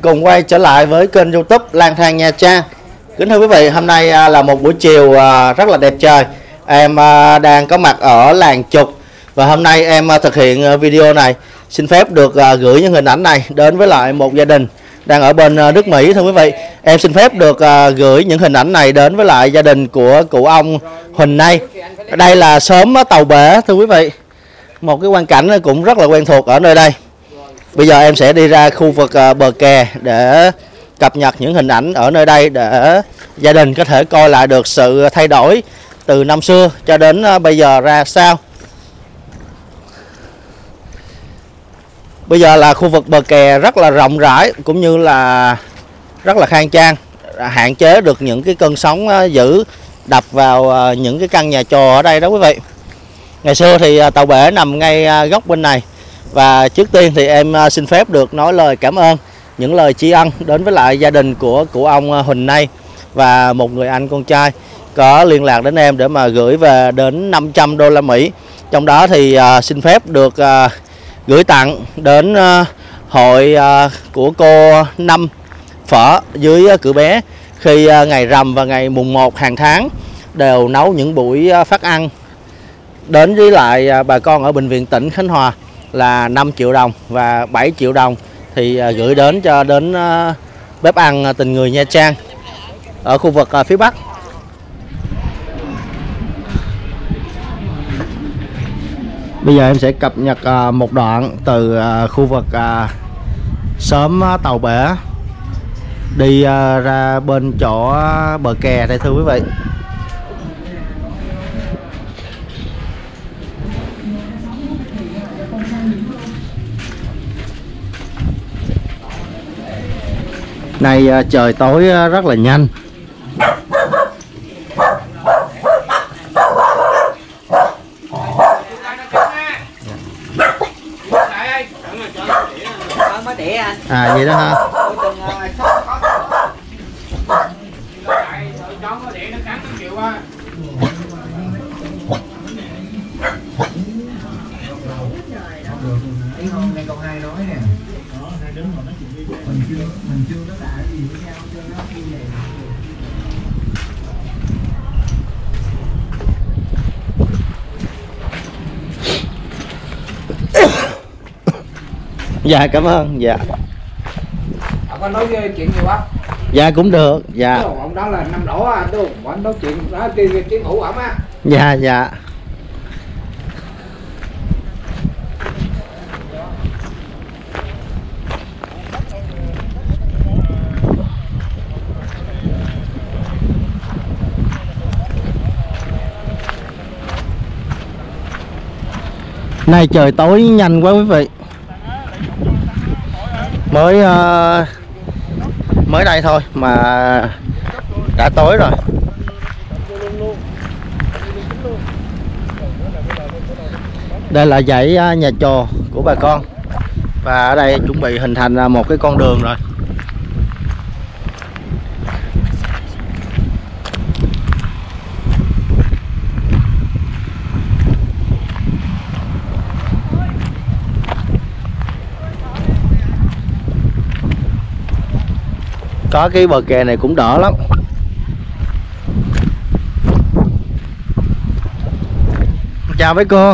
cùng quay trở lại với kênh YouTube Lang Thang Nha Trang. Kính thưa quý vị, hôm nay là một buổi chiều rất là đẹp trời. Em đang có mặt ở làng Chục và hôm nay em thực hiện video này xin phép được gửi những hình ảnh này đến với lại một gia đình đang ở bên nước Mỹ. Thưa quý vị, em xin phép được gửi những hình ảnh này đến với lại gia đình của cụ ông Huỳnh Nay. Đây là xóm Tàu Bể thưa quý vị. Một cái quang cảnh cũng rất là quen thuộc ở nơi đây. Bây giờ em sẽ đi ra khu vực bờ kè để cập nhật những hình ảnh ở nơi đây để gia đình có thể coi lại được sự thay đổi từ năm xưa cho đến bây giờ ra sao. Bây giờ là khu vực bờ kè rất là rộng rãi cũng như là rất là khang trang, hạn chế được những cái cơn sóng dữ đập vào những cái căn nhà trò ở đây đó quý vị. Ngày xưa thì Tàu Bể nằm ngay góc bên này. Và trước tiên thì em xin phép được nói lời cảm ơn, những lời tri ân đến với lại gia đình của cụ ông Huỳnh Nay và một người anh con trai có liên lạc đến em để mà gửi về đến 500 đô la Mỹ. Trong đó thì xin phép được gửi tặng đến hội của cô Năm Phở dưới Cửa Bé, khi ngày rằm và ngày mùng 1 hàng tháng đều nấu những buổi phát ăn đến với lại bà con ở bệnh viện tỉnh Khánh Hòa là 5 triệu đồng và 7 triệu đồng thì gửi đến cho đến bếp ăn Tình Người Nha Trang ở khu vực phía Bắc. Bây giờ em sẽ cập nhật một đoạn từ khu vực xóm Tàu Bể đi ra bên chỗ bờ kè đây thưa quý vị. Nay trời tối rất là nhanh. À vậy đó ha. Câu hai nói nè, đó hai đứa mà nói chuyện với mình chưa có đã gì với nhau cho nó như vậy. Dạ cảm ơn. Dạ. Ông có nói chuyện gì quá? Dạ cũng được. Dạ. Ông đó là năm đổ à, tôi anh nói chuyện đó tiếng ngủ ổng á. Dạ dạ. Nay trời tối nhanh quá quý vị. Mới đây thôi mà đã tối rồi. Đây là dãy nhà trò của bà con. Và ở đây chuẩn bị hình thành một cái con đường rồi. Có cái bờ kè này cũng đỡ lắm. Chào mấy cô.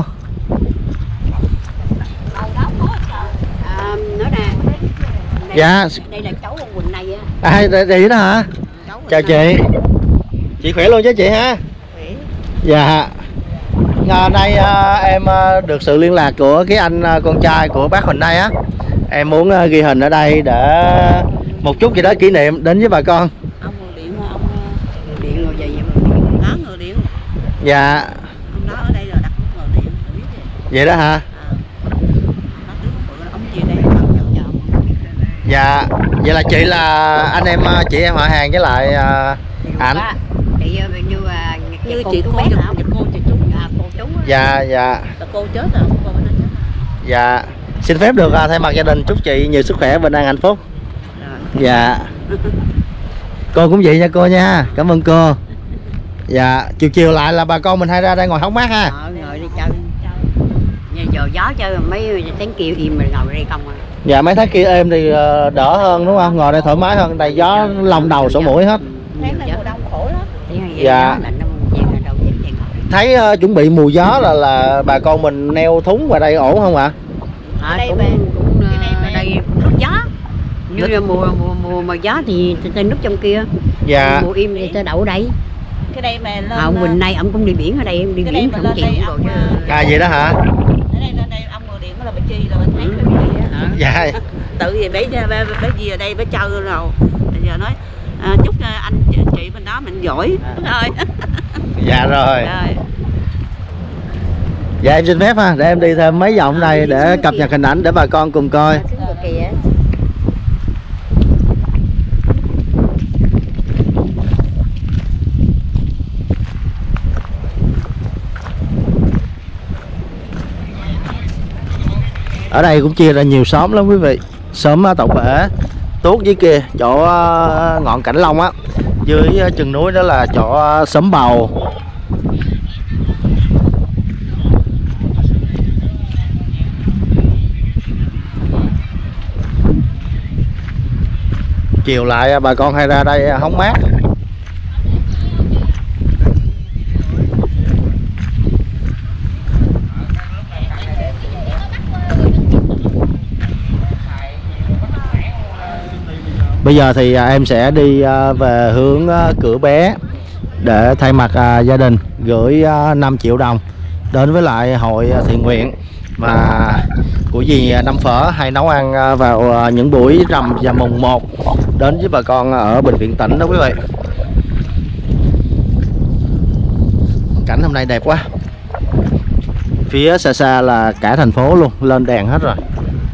Nói nè. Dạ. Đây là cháu ông Quỳnh Nay á. À đây đó hả? Chào chị. Chị khỏe luôn chứ chị ha? Khỏe. Dạ. Nay em được sự liên lạc của cái anh con trai của bác Huỳnh Nay á. Em muốn ghi hình ở đây để một chút gì đó kỷ niệm đến với bà con. Ông người điện mà ông người điện rồi vậy mà đó người điện. Dạ. Ông đó ở đây là đặt người điện biết vậy. Vậy đó hả? Ông chia đây bằng cho ông. Dạ. Vậy là chị là anh em chị em họ hàng với lại ảnh. Chị như chị cô bé hả? Cô chị chú. Cô chú. Dạ dạ. Cô chết rồi, cô bên đó chết. Dạ. Xin phép được thay mặt gia đình chúc chị nhiều sức khỏe, bình an, hạnh phúc. Dạ. Cô cũng vậy nha cô nha. Cảm ơn cô. Dạ. Chiều chiều lại là bà con mình hay ra đây ngồi hóng mát ha. Ngồi đi chơi. Giờ gió chơi mấy tiếng kêu im rồi ngồi đây không à. Dạ mấy tháng kia êm thì đỡ hơn đúng không? Ngồi đây thoải mái hơn, đây gió lông đầu sổ mũi hết. Tháng này mùa đông khổ lắm. Dạ. Thấy chuẩn bị mùa gió là bà con mình neo thúng vào đây ổn không ạ? Đây đây nút gió. Như là mùa mà gió thì ta núp trong kia. Dạ. Mùa im thì ta đậu đây. Cái đây mà lên Hôm nay ông cũng đi biển ở đây, em đi biển không chịu rồi chứ. À vậy đó hả? Ở đây ông ngồi điện là bà Chi là bà thấy cái gì á. Dạ. Tự gì bé gì ở đây bé chơi rồi. Bây giờ nói chúc anh chị bên đó mình giỏi thôi. Dạ rồi. Rồi. Dạ em xin phép ha, để em đi thêm mấy vòng này để cập nhật hình ảnh để bà con cùng coi. Ở đây cũng chia ra nhiều xóm lắm quý vị. Xóm Tàu Bể, Tuốt dưới kia, chỗ ngọn Cảnh Long á, dưới chừng núi đó là chỗ xóm Bầu. Chiều lại bà con hay ra đây hóng mát. Bây giờ thì em sẽ đi về hướng Cửa Bé để thay mặt gia đình gửi 5 triệu đồng đến với lại hội thiện nguyện mà của dì Năm Phở hay nấu ăn vào những buổi rằm và mùng 1 đến với bà con ở bệnh viện tỉnh đó quý vị. Cảnh hôm nay đẹp quá. Phía xa xa là cả thành phố luôn, lên đèn hết rồi.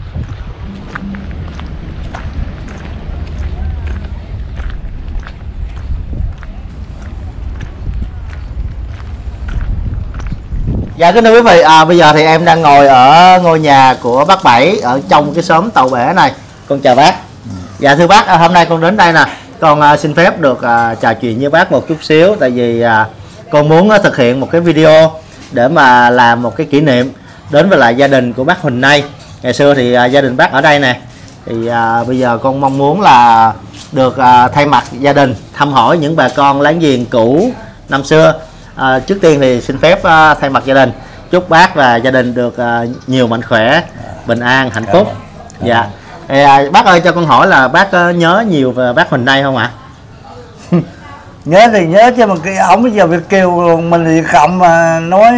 Dạ kính thưa quý vị, bây giờ thì em đang ngồi ở ngôi nhà của bác Bảy ở trong cái xóm Tàu Bể này. Con chào bác. Dạ thưa bác, hôm nay con đến đây nè, con xin phép được trò chuyện với bác một chút xíu. Tại vì con muốn thực hiện một cái video để mà làm một cái kỷ niệm đến với lại gia đình của bác Huỳnh Nay. Ngày xưa thì gia đình bác ở đây nè. Thì bây giờ con mong muốn là được thay mặt gia đình thăm hỏi những bà con láng giềng cũ năm xưa. Trước tiên thì xin phép thay mặt gia đình chúc bác và gia đình được nhiều mạnh khỏe, bình an, hạnh phúc. Dạ. Bác ơi, cho con hỏi là bác nhớ nhiều về bác Huỳnh Nay không ạ? Nhớ thì nhớ chứ mà cái ổng bây giờ việc kêu mình thì cộng mà nói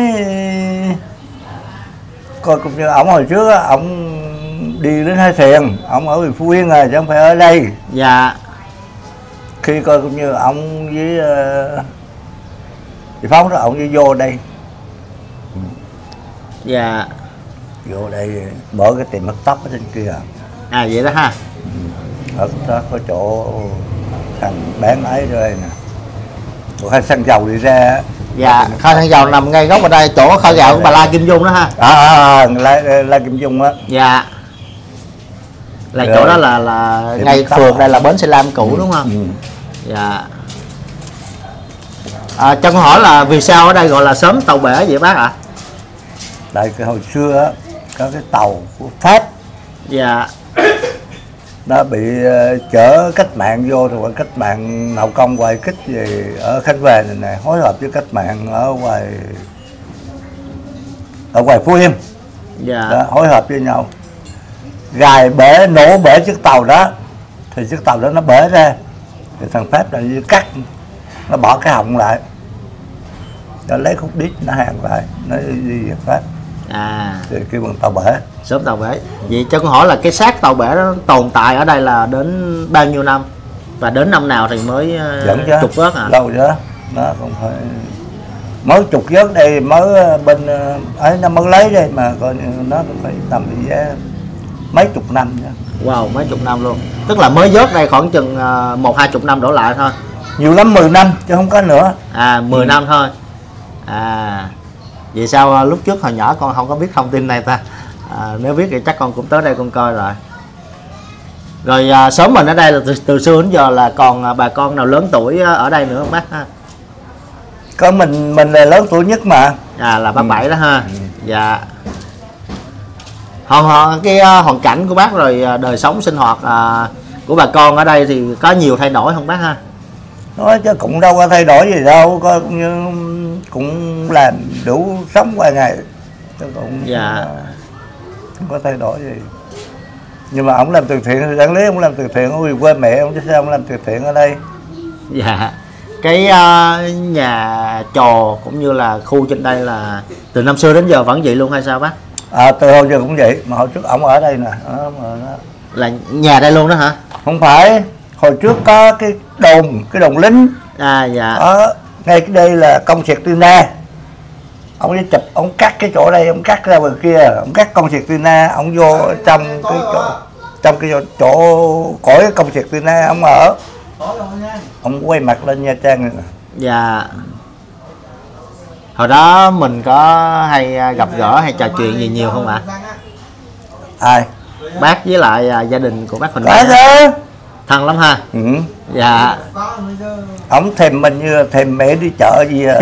coi cũng như ổng hồi trước á, ổng đi đến Hai Thiền, ổng ở Phú Yên rồi chứ không phải ở đây. Dạ. Khi coi cũng như ổng với thì Phong đó ổng đi vô đây. Dạ. Vô đây mở cái tiệm cắt tóc ở trên kia. À vậy đó ha. Ở đó có chỗ thằng bán ấy rồi nè. Một khai xăng dầu đi ra. Dạ, kho xăng dầu nằm ngay góc ở đây, chỗ kho gạo của bà La Kim Dung đó ha. La Kim Dung á. Dạ. Là chỗ đó là ngay phường đây là bến xe lam cũ đúng không? Dạ. Cho con hỏi là vì sao ở đây gọi là xóm Tàu Bể vậy bác ạ? Tại cái hồi xưa á, có cái tàu của Pháp. Dạ. Nó bị chở cách mạng vô rồi cách mạng nậu công hoài kích gì ở Khánh Về này nè, hối hợp với cách mạng ở ngoài Phú Yên. Dạ. Đó, hối hợp với nhau. Gài bể, nổ bể chiếc tàu đó thì chiếc tàu đó nó bể ra thì thằng Pháp là như cắt, nó bỏ cái họng lại, nó lấy khúc đít nó hàng lại, nó đi về Pháp. Thì kêu bằng Tàu Bể. Xóm Tàu Bể. Vậy cho con hỏi là cái xác Tàu Bể đó tồn tại ở đây là đến bao nhiêu năm và đến năm nào thì mới trục vớt hả? Lâu chứ, nó không phải mới trục vớt đây, mới bên ấy nó mới lấy đây mà coi nó phải tầm giá mấy chục năm nữa. Wow, mấy chục năm luôn. Tức là mới vớt đây khoảng chừng 1-20 năm đổ lại thôi. Nhiều lắm 10 năm chứ không có nữa. 10 năm thôi. Vậy sao lúc trước hồi nhỏ con không có biết thông tin này ta? Nếu biết thì chắc con cũng tới đây con coi rồi. Rồi xóm mình ở đây là từ xưa đến giờ là còn bà con nào lớn tuổi ở đây nữa không bác ha? Có mình là lớn tuổi nhất mà. Là bác Bảy đó ha. Dạ. Cái hoàn cảnh của bác rồi đời sống sinh hoạt của bà con ở đây thì có nhiều thay đổi không bác ha? Nói chứ cũng đâu có thay đổi gì đâu, có cũng làm đủ sống qua ngày, chứ cũng Dạ. không có thay đổi gì. Nhưng mà ông làm từ thiện thì đáng lý ông làm từ thiện ở quê mẹ ông, chứ sao ông làm từ thiện ở đây? Dạ. Cái nhà trò cũng như là khu trên đây là từ năm xưa đến giờ vẫn vậy luôn hay sao bác? Từ hồi giờ cũng vậy, mà hồi trước ông ở đây nè. Là nhà đây luôn đó hả? Không phải, hồi trước có cái đồn lính. Dạ. Ngay cái đây là công việc Tina. Ông đi chụp, ông cắt cái chỗ đây, ông cắt ra bên kia, ông cắt công việc Tina, ông vô trong cái chỗ cõi công việc Tina ông ở. Ông quay mặt lên Nha Trang này nè. Dạ. Hồi đó mình có hay gặp gỡ hay trò chuyện gì nhiều không ạ? Ai? Bác với lại gia đình của bác Huỳnh Có chứ. thân lắm ha. Dạ. Ông thèm mình như thèm mẹ đi chợ gì à.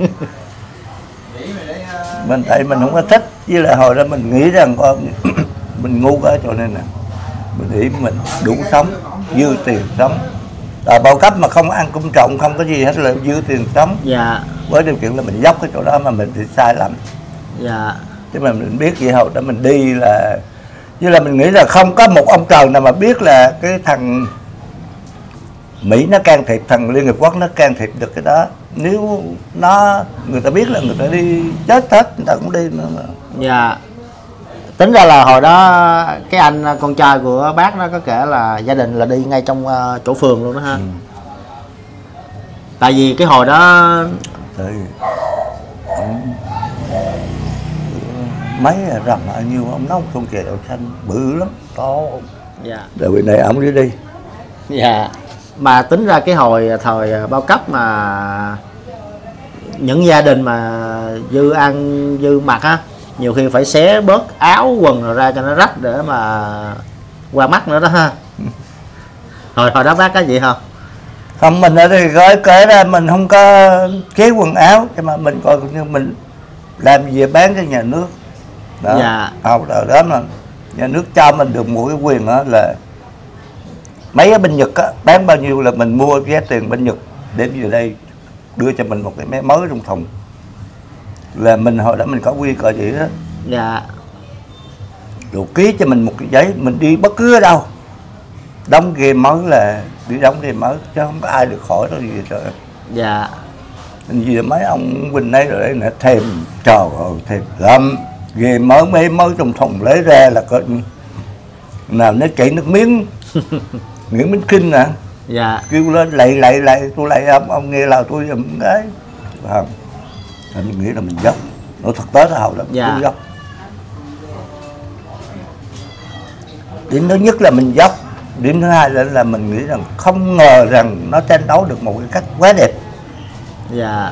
Tại mình không có thích, với lại hồi đó mình nghĩ rằng mình ngu quá, cho nên là mình nghĩ mình đủ sống, dư tiền sống. Bao cấp mà không ăn cung trọng, không có gì hết là dư tiền sống. Dạ. Với điều kiện là mình dốc cái chỗ đó mà mình thì sai lầm. Dạ. Chứ mà mình biết gì hồi đó mình đi là, như là mình nghĩ là không có một ông trời nào mà biết là cái thằng Mỹ nó can thiệp, thằng Liên Hiệp Quốc nó can thiệp được cái đó. Nếu người ta biết là người ta đi chết hết, người ta cũng đi nữa mà. Dạ. Tính ra là hồi đó cái anh con trai của bác nó có kể là gia đình là đi ngay trong chỗ phường luôn đó ha. Tại vì cái hồi đó mấy rằm bao nhiêu ông nấu con chè đậu xanh bự lắm, to. Dạ. Rồi bên này ông đi. Dạ. Mà tính ra cái thời bao cấp mà những gia đình mà dư ăn dư mặc á, nhiều khi phải xé bớt áo quần rồi ra cho nó rách để mà qua mắt nữa đó ha. Hồi đó bác có gì không? Không, mình ở đây kể ra mình không có chế quần áo, nhưng mà mình coi như mình làm gì bán cho nhà nước đó. Dạ. Đó mà nhà nước cho mình được một cái quyền đó là mấy cái bên Nhật á, bán bao nhiêu là mình mua giá tiền bên Nhật để về đây đưa cho mình một cái máy mới trong thùng, là mình hồi đó mình có quy cờ gì đó. Dạ. Rồi ký cho mình một cái giấy, mình đi bất cứ ở đâu đóng game mới là đi đóng game mới, chứ không có ai được khỏi đó gì trời. Dạ. Vì mấy ông Quỳnh ấy rồi đấy nè, thèm trời ơi, thèm lắm. Game mới trong thùng lấy ra là có nào nó chảy nước miếng. Nguyễn Minh Kinh nè. Dạ. Kêu lên lạy tôi lạy ông nghe là tôi giùm cái không. Mình nghĩ là mình dốc, nó thực tế là hậu lắm. Dạ. Tôi dốc. Điểm thứ nhất là mình dốc, điểm thứ hai là mình nghĩ rằng không ngờ rằng nó tranh đấu được một cái cách quá đẹp. Dạ.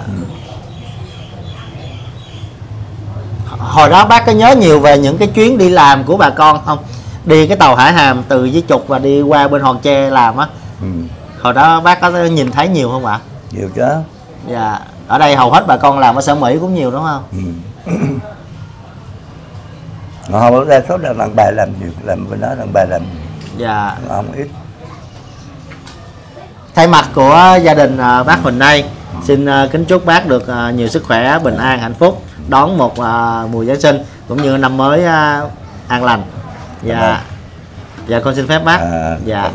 Hồi đó bác có nhớ nhiều về những cái chuyến đi làm của bà con không? Đi cái tàu Hải Hàm từ Dưới Trục và đi qua bên Hòn Tre làm á. Hồi đó bác có nhìn thấy nhiều không ạ? Nhiều chứ. Dạ. Ở đây hầu hết bà con làm ở Sở Mỹ cũng nhiều đúng không? Họ ra số là đàn bà làm nhiều, làm bên đó đàn bà làm nhiều. Dạ. Không ít. Thay mặt của gia đình bác Huỳnh đây, xin kính chúc bác được nhiều sức khỏe, bình an, hạnh phúc, đón một mùa Giáng sinh cũng như năm mới an lành. Dạ. Dạ con xin phép bác. Dạ.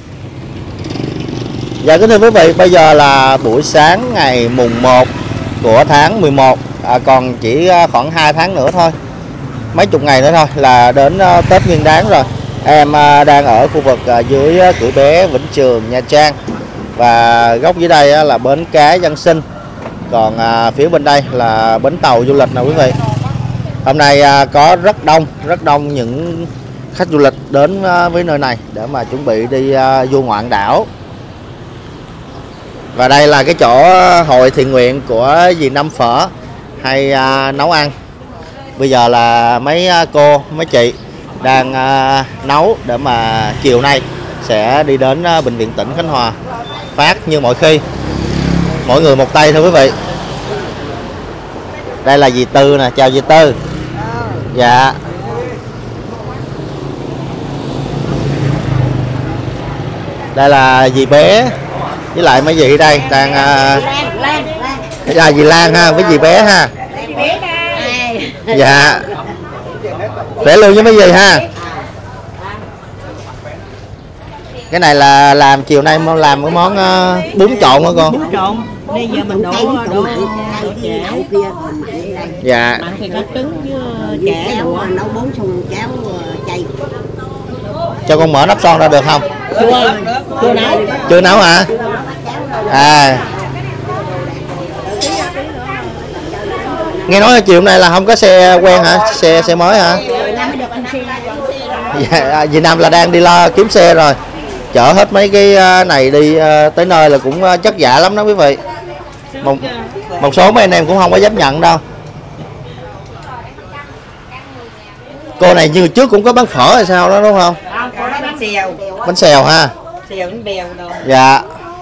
Dạ kính thưa quý vị, bây giờ là buổi sáng ngày mùng 1 của tháng 11, còn chỉ khoảng 2 tháng nữa thôi, mấy chục ngày nữa thôi là đến Tết Nguyên Đán rồi. Em đang ở khu vực dưới Cửa Bé, Vĩnh Trường, Nha Trang, và góc dưới đây là bến cá Dân Sinh, còn phía bên đây là bến tàu du lịch nè quý vị. Hôm nay có rất đông những khách du lịch đến với nơi này để mà chuẩn bị đi du ngoạn đảo. Và đây là cái chỗ hội thiện nguyện của dì Năm Phở hay nấu ăn. Bây giờ là mấy cô, mấy chị đang nấu để mà chiều nay sẽ đi đến Bệnh viện tỉnh Khánh Hòa phát như mọi khi. Mỗi người một tay thôi quý vị. Đây là dì Tư nè, chào dì Tư. Dạ. Đây là dì bé với lại mấy dì đây đang là dì Lan ha với dì bé ha. Dạ. Để luôn với mấy dì ha. Cái này là làm chiều nay làm cái món bún trộn hả con? Bún trộn. Bây giờ mình đổ chè. Dạ. Mặn thì có trứng với chè đồ. Nấu bún xong cháo chay. Cho con mở nắp son ra được không? Chưa nấu. Chưa nấu hả? À. Nghe nói chiều nay là không có xe quen hả? Xe mới hả? Dạ, Việt Nam là đang đi lo kiếm xe rồi. Chở hết mấy cái này đi tới nơi là cũng chất dạ lắm đó quý vị. Một số mấy anh em cũng không có dám nhận đâu. Cô này như trước cũng có bán phở hay sao đó đúng không? Có bánh xèo. Bánh xèo ha. Xèo bánh bèo đâu. Dạ.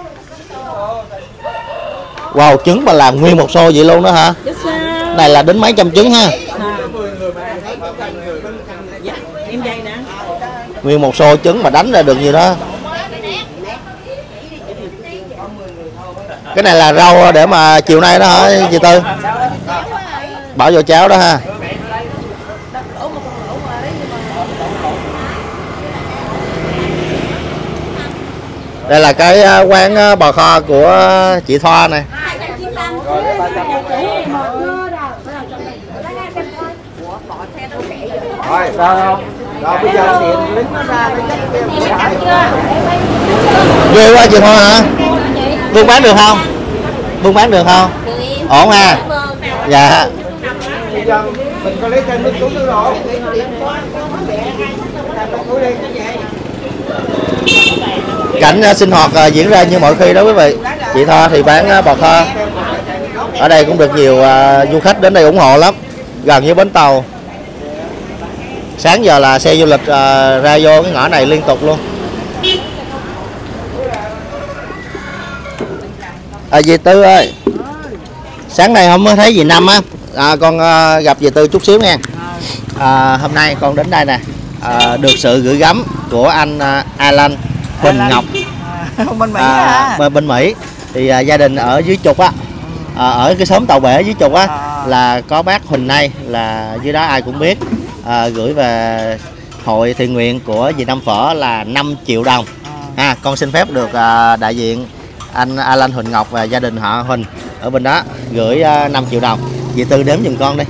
Wow, trứng mà làm nguyên một xô vậy luôn đó hả? Này là đến mấy trăm trứng ha. Nguyên một xô trứng mà đánh ra được gì đó. Cái này là rau để mà chiều nay đó hả chị Tư? Bỏ vô cháo đó ha. Đây là cái quán bò kho của chị Thoa này. Rồi sao không? Rồi bây giờ điện lính nó ra nó chắc Ghê quá chị Thoa hả? Buôn bán được không? Buôn bán được không? Ổn ha. Dạ. bây giờ mình có lấy thêm nước uống nữa rồi. Cảnh sinh hoạt diễn ra như mọi khi đó quý vị. Chị Thoa thì bán bò kho. Ở đây cũng được nhiều du khách đến đây ủng hộ lắm. Gần như bến tàu. Sáng giờ là xe du lịch ra vô cái ngõ này liên tục luôn. Dì Tư ơi, sáng nay không thấy dì Năm á, con gặp dì Tư chút xíu nha. Hôm nay con đến đây nè, được sự gửi gắm của anh Alan Huỳnh Ngọc Bên Mỹ hả? Bên Mỹ. Thì gia đình ở dưới Trục á, ở cái xóm Tàu Bể dưới Trục á, là có bác Huỳnh Nay, là dưới đó ai cũng biết, gửi về hội thiện nguyện của dì Năm Phở là 5 triệu đồng. Con xin phép được đại diện anh Alan Huỳnh Ngọc và gia đình họ Huỳnh ở bên đó gửi 5 triệu đồng. Dì Tư đếm giùm con đi.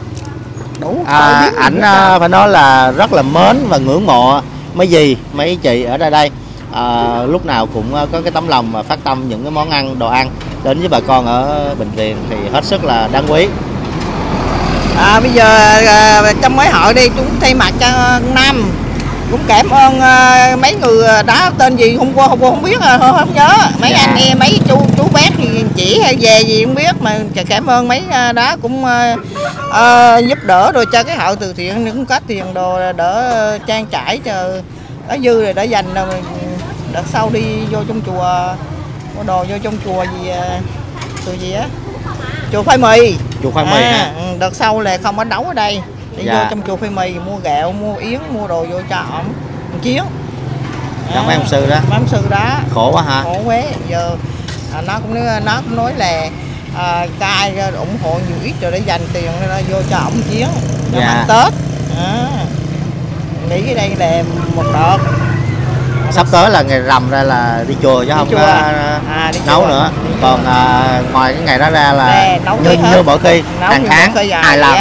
Ảnh phải nói là rất là mến và ngưỡng mộ mấy dì, mấy chị ở đây. Lúc nào cũng có cái tấm lòng mà phát tâm những cái món ăn, đồ ăn đến với bà con ở bệnh viện thì hết sức là đáng quý. Bây giờ trong mấy hội đi chúng thay mặt cho Nam cũng cảm ơn mấy người đó tên gì hôm qua không biết, không nhớ mấy anh em mấy chú bác thì chỉ hay về gì không biết, mà cảm ơn mấy đó cũng giúp đỡ rồi cho cái hội từ thiện cũng có tiền đồ đỡ trang trải cho có dư rồi để dành rồi đợt sau đi vô trong chùa mua đồ vô trong chùa gì chùa gì á, chùa Phai Mì. Chùa Phai Mì ha. Đợt sau là không có nấu ở đây đi vô trong chùa Phai Mì mua gạo mua yến mua đồ vô cho ổng chiến. Mấy ông sư đó. Mấy ông sư đó Khổ quá hả? Khổ quá. Giờ nó cũng nói là cai ủng hộ nhiều ít rồi để dành tiền vô cho ổng chiến cho ăn Tết. Nghĩ cái đây là một đợt. Sắp tới là ngày rằm ra là đi chùa chứ không có nấu nữa. Còn ngoài cái ngày đó ra là như mọi khi hàng tháng ai làm.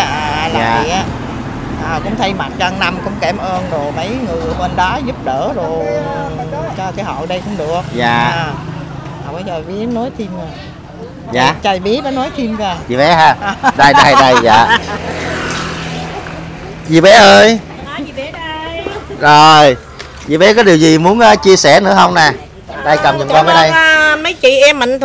Cũng thay mặt cho anh Năm cũng cảm ơn rồi mấy người bên đó giúp đỡ rồi cho cái hội đây cũng được. Bây giờ Bí nói thêm rồi. Dạ. Trời Bí nó nói thêm kìa. Dì bé ha. Đây dạ. Dì bé ơi. Dì bé đây. Rồi. Dì bé có điều gì muốn chia sẻ nữa không nè? Đây cầm giùm con cái đây. Mấy chị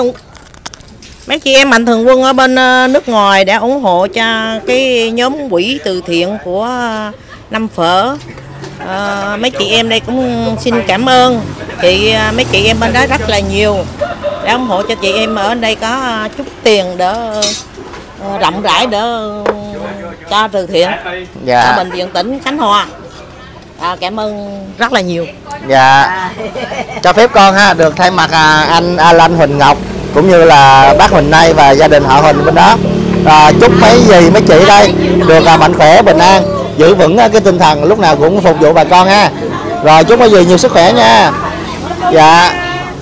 em mạnh thường quân ở bên nước ngoài đã ủng hộ cho cái nhóm quỹ từ thiện của Năm Phở. Mấy chị em đây cũng xin cảm ơn mấy chị em bên đó rất là nhiều đã ủng hộ cho chị em ở đây có chút tiền đỡ rộng rãi đỡ cho từ thiện ở bệnh viện tỉnh Khánh Hòa. Cảm ơn rất là nhiều. Dạ. Cho phép con ha được thay mặt anh Alan Huỳnh Ngọc cũng như là bác Huỳnh Nay và gia đình họ Huỳnh bên đó, chúc mấy dì mấy chị đây được mạnh khỏe bình an, giữ vững cái tinh thần lúc nào cũng phục vụ bà con ha. Rồi chúc mấy dì nhiều sức khỏe nha. Dạ.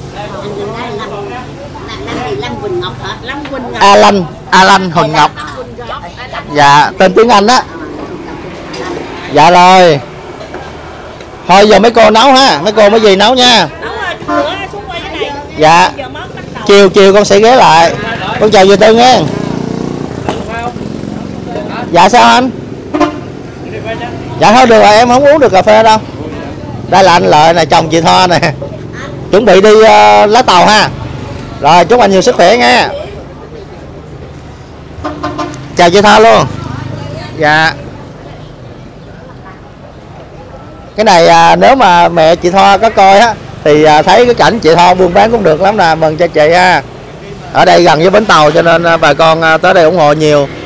Alan Huỳnh Ngọc. Dạ, tên tiếng Anh á. Dạ rồi. Thôi giờ mấy cô nấu ha, mấy cô mấy dì nấu nha. Dạ. Chiều con sẽ ghé lại. Con chào dì Tư nghe. Dạ sao anh? Dạ thôi được rồi, em không uống được cà phê đâu. Đây là anh Lợi này, chồng chị Thoa nè. Chuẩn bị đi lá tàu ha. Rồi chúc anh nhiều sức khỏe nha. Chào chị Thoa luôn. Dạ. Cái này nếu mà mẹ chị Thoa có coi á thì thấy cái cảnh chị Thoa buôn bán cũng được lắm nè, mừng cho chị ha. Ở đây gần với bến tàu cho nên bà con tới đây ủng hộ nhiều.